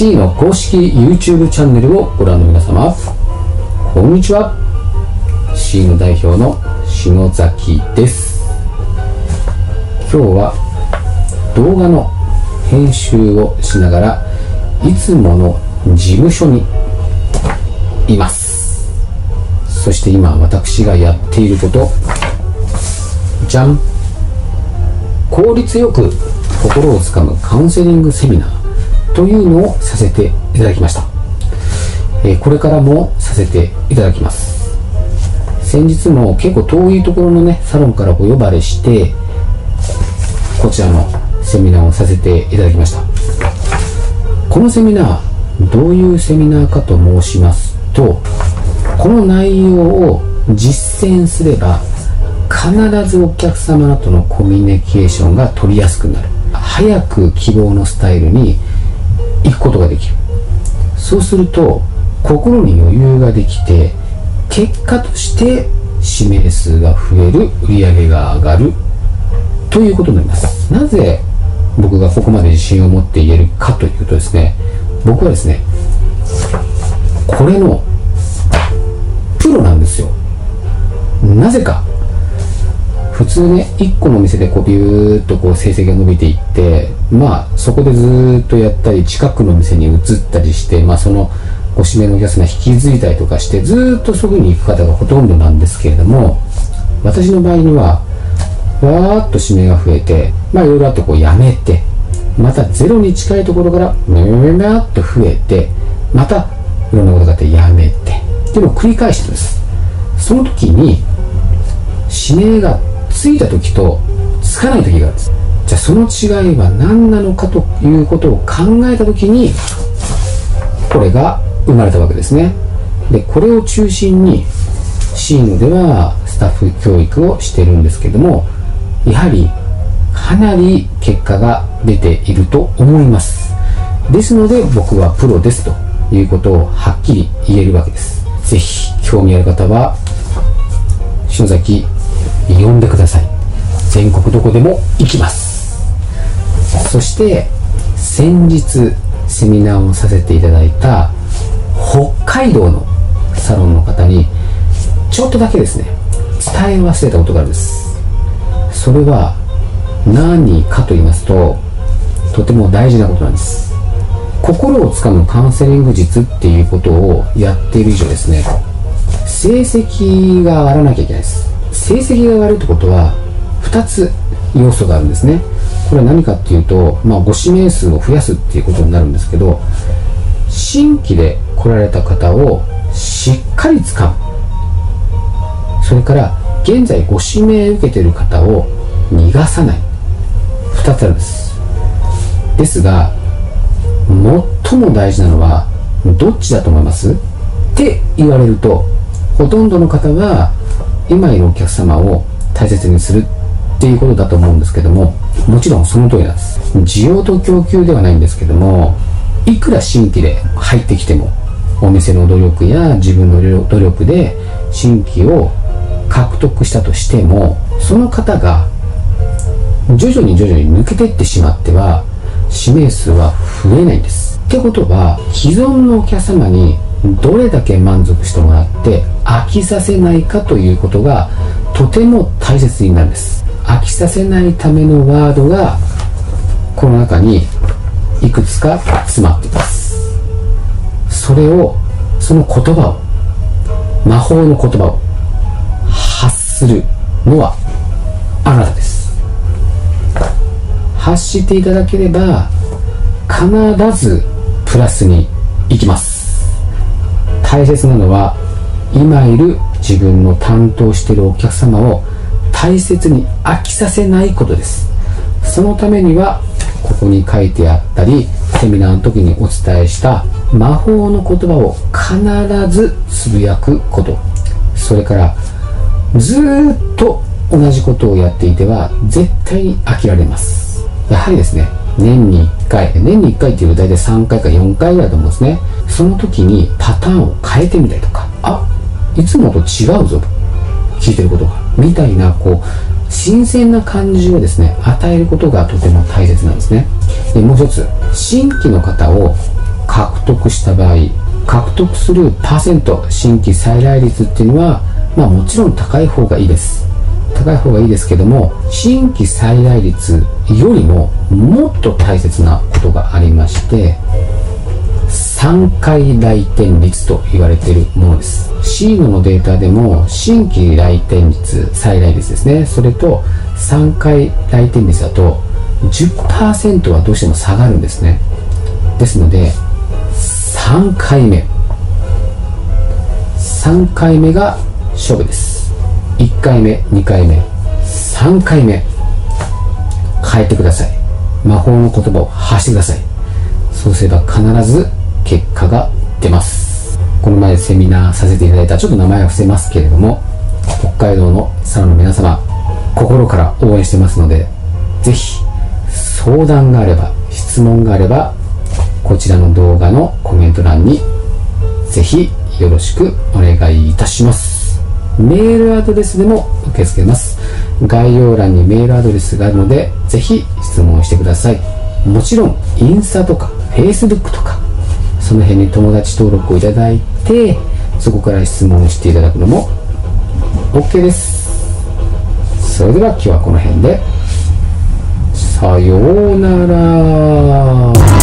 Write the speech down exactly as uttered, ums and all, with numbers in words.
C の公式 YouTube チャンネルをご覧の皆様、こんにちは。 C の代表の篠崎です。今日は動画の編集をしながらいつもの事務所にいます。そして今私がやっていること、じゃん、効率よく心をつかむカウンセリングセミナーというのをさせていただきました。えー、これからもさせていただきます。先日も結構遠いところのねサロンからお呼ばれしてこちらのセミナーをさせていただきました。このセミナーどういうセミナーかと申しますと、この内容を実践すれば必ずお客様とのコミュニケーションが取りやすくなる。早く希望のスタイルに行くことができる。そうすると心に余裕ができて、結果として指名数が増える、売り上げが上がるということになります。なぜ僕がここまで自信を持って言えるかというとですね、僕はですねこれのプロなんですよ。なぜか普通ねいっこのお店でこうビューッとこう成績が伸びていって、まあそこでずーっとやったり近くの店に移ったりして、まあそのご指名のお客様引き継いだりとかしてずーっとそこに行く方がほとんどなんですけれども、私の場合にはわーっと指名が増えて、まあいろいろあってこうやめて、またゼロに近いところからめめめっと増えて、またいろんなことがあってやめてっていうのを繰り返してるんです。その時に指名がついた時とつかない時があるんです。じゃあその違いは何なのかということを考えた時にこれが生まれたわけですね。でこれを中心にシーノではスタッフ教育をしているんですけども、やはりかなり結果が出ていると思います。ですので僕はプロですということをはっきり言えるわけです。ぜひ興味ある方は篠崎呼んでください。全国どこでも行きます。そして先日セミナーをさせていただいた北海道のサロンの方にちょっとだけですね伝え忘れたことがあるんです。それは何かと言いますと、とても大事なことなんです。心をつかむカウンセリング術っていうことをやっている以上ですね、成績が上がらなきゃいけないです。成績が上がるってことはふたつ要素があるんですね。これは何かっていうと、まあ、ご指名数を増やすっていうことになるんですけど、新規で来られた方をしっかり使う、それから現在ご指名受けている方を逃がさない、ふたつあるんです。ですが最も大事なのはどっちだと思いますって言われると、ほとんどの方は今いるお客様を大切にするっていうことだと思うんですけども、もちろんその通りなんです。需要と供給ではないんですけども、いくら新規で入ってきてもお店の努力や自分の努力で新規を獲得したとしても、その方が徐々に徐々に抜けていってしまっては指名数は増えないんです。ってことは既存のお客様にどれだけ満足してもらって飽きさせないかということがとても大切になるんです。飽きさせないためのワードがこの中にいくつか詰まっています。それをその言葉を魔法の言葉を発するのはあなたです。発していただければ必ずプラスにいきます。大切なのは今いる自分の担当しているお客様を大切に飽きさせないことです。そのためにはここに書いてあったりセミナーの時にお伝えした魔法の言葉を必ずつぶやくこと、それからずーっと同じことをやっていては絶対に飽きられます。やはりですね年にいっかい、年にいっかいっていうと大体さんかいかよんかいぐらいだと思うんですね。その時にパターンを変えてみたりとか、あ、いつもと違うぞと聞いてることがみたいなこう新鮮な感じをですね与えることがとても大切なんですね。でもう一つ、新規の方を獲得した場合、獲得するパーセント、新規再来率っていうのは、まあもちろん高い方がいいです。高い方がいいですけども、新規再来率よりももっと大切なことがありまして、さんかい来店率と言われているものです。シーノのデータでも新規来店率、再来率ですね、それとさんかい来店率だと じゅっパーセント はどうしても下がるんですね。ですのでさんかいめさんかいめが勝負です。いっかいめ、にかいめ、さんかいめ変えてください。魔法の言葉を発してください。そうすれば必ず結果が出ます。この前セミナーさせていただいた、ちょっと名前は伏せますけれども、北海道のサロンの皆様、心から応援してますので、ぜひ相談があれば、質問があれば、こちらの動画のコメント欄にぜひよろしくお願いいたします。メールアドレスでも受け付けます。概要欄にメールアドレスがあるので、ぜひ質問してください。もちろんインスタとかフェイスブックとか、その辺に友達登録をいただいて、そこから質問していただくのも OK です。それでは今日はこの辺で、さようなら。